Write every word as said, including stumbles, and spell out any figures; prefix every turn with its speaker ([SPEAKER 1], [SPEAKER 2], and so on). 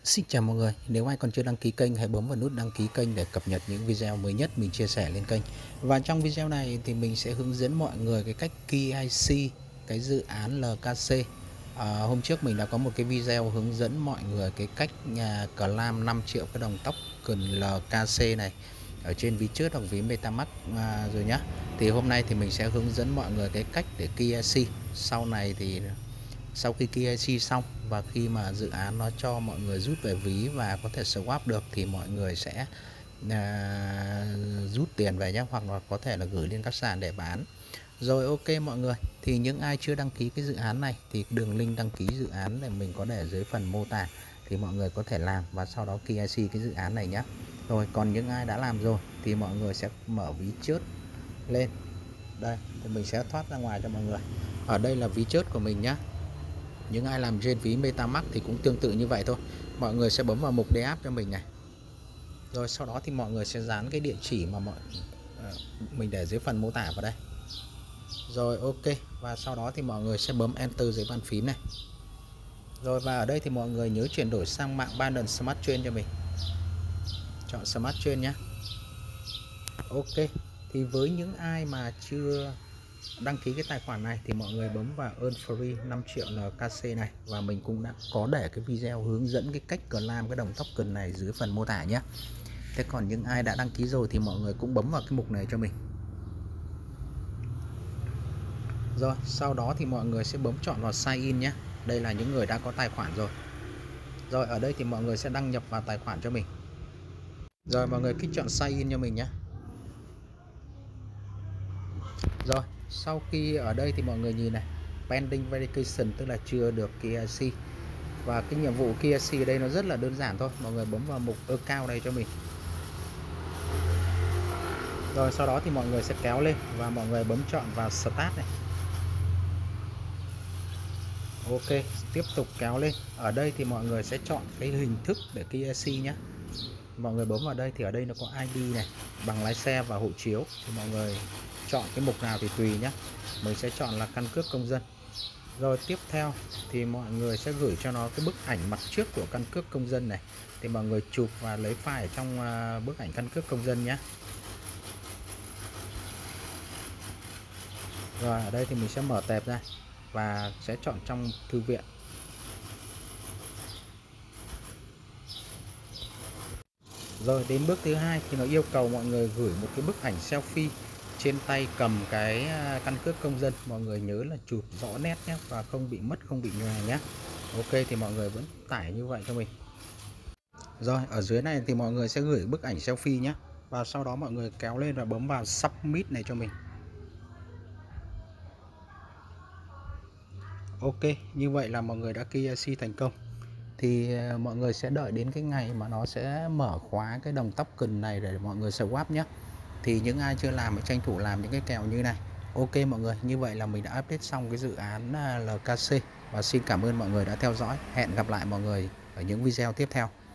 [SPEAKER 1] Xin chào mọi người, nếu ai còn chưa đăng ký kênh hãy bấm vào nút đăng ký kênh để cập nhật những video mới nhất mình chia sẻ lên kênh. Và trong video này thì mình sẽ hướng dẫn mọi người cái cách ca i xê cái dự án lờ ca xê. À, hôm trước mình đã có một cái video hướng dẫn mọi người cái cách nhà claim năm triệu cái đồng token lờ ca xê này ở trên ví trước hoặc ví MetaMask à, rồi nhá. Thì hôm nay thì mình sẽ hướng dẫn mọi người cái cách để ca i xê. Sau này thì sau khi ca i xê xong và khi mà dự án nó cho mọi người rút về ví và có thể swap được thì mọi người sẽ à, rút tiền về nhé, hoặc là có thể là gửi lên các sàn để bán. Rồi, ok mọi người, thì những ai chưa đăng ký cái dự án này thì đường link đăng ký dự án này mình có để dưới phần mô tả, thì mọi người có thể làm và sau đó ca i xê cái dự án này nhé. Rồi, còn những ai đã làm rồi thì mọi người sẽ mở ví chớt lên. Đây, thì mình sẽ thoát ra ngoài cho mọi người. Ở đây là ví chớt của mình nhé. Những ai làm trên ví MetaMask thì cũng tương tự như vậy thôi. Mọi người sẽ bấm vào mục đề app cho mình này. Rồi sau đó thì mọi người sẽ dán cái địa chỉ mà mọi mình để dưới phần mô tả vào đây. Rồi, ok. Và sau đó thì mọi người sẽ bấm Enter dưới bàn phím này. Rồi, và ở đây thì mọi người nhớ chuyển đổi sang mạng Binance Smart Chain cho mình. Chọn Smart Chain nhé. Ok. Thì với những ai mà chưa đăng ký cái tài khoản này thì mọi người bấm vào Earn Free năm triệu lờ ca xê này, và mình cũng đã có để cái video hướng dẫn cái cách claim cái đồng token này dưới phần mô tả nhé. Thế còn những ai đã đăng ký rồi thì mọi người cũng bấm vào cái mục này cho mình. Rồi sau đó thì mọi người sẽ bấm chọn vào Sign In nhé. Đây là những người đã có tài khoản rồi. Rồi ở đây thì mọi người sẽ đăng nhập vào tài khoản cho mình. Rồi mọi người kích chọn Sign In cho mình nhé. Rồi sau khi ở đây thì mọi người nhìn này, pending verification tức là chưa được ca i xê. Và cái nhiệm vụ ca i xê ở đây nó rất là đơn giản thôi. Mọi người bấm vào mục account đây cho mình. Rồi sau đó thì mọi người sẽ kéo lên và mọi người bấm chọn vào Start này. Ok, tiếp tục kéo lên. Ở đây thì mọi người sẽ chọn cái hình thức để ca i xê nhé. Mọi người bấm vào đây thì ở đây nó có i đê này, bằng lái xe và hộ chiếu. Thì mọi người chọn cái mục nào thì tùy nhé. Mình sẽ chọn là căn cước công dân. Rồi tiếp theo thì mọi người sẽ gửi cho nó cái bức ảnh mặt trước của căn cước công dân này. Thì mọi người chụp và lấy file ở trong bức ảnh căn cước công dân nhé. Rồi ở đây thì mình sẽ mở tệp ra và sẽ chọn trong thư viện. Rồi đến bước thứ hai thì nó yêu cầu mọi người gửi một cái bức ảnh selfie trên tay cầm cái căn cước công dân. Mọi người nhớ là chụp rõ nét nhé và không bị mất, không bị nhòe nhé. Ok, thì mọi người vẫn tải như vậy cho mình. Rồi ở dưới này thì mọi người sẽ gửi bức ảnh selfie nhé. Và sau đó mọi người kéo lên và bấm vào Submit này cho mình. Ok, như vậy là mọi người đã ca i xê thành công. Thì mọi người sẽ đợi đến cái ngày mà nó sẽ mở khóa cái đồng token này để mọi người swap nhé. Thì những ai chưa làm thì tranh thủ làm những cái kèo như này. Ok mọi người, như vậy là mình đã update xong cái dự án lờ ca xê. Và xin cảm ơn mọi người đã theo dõi. Hẹn gặp lại mọi người ở những video tiếp theo.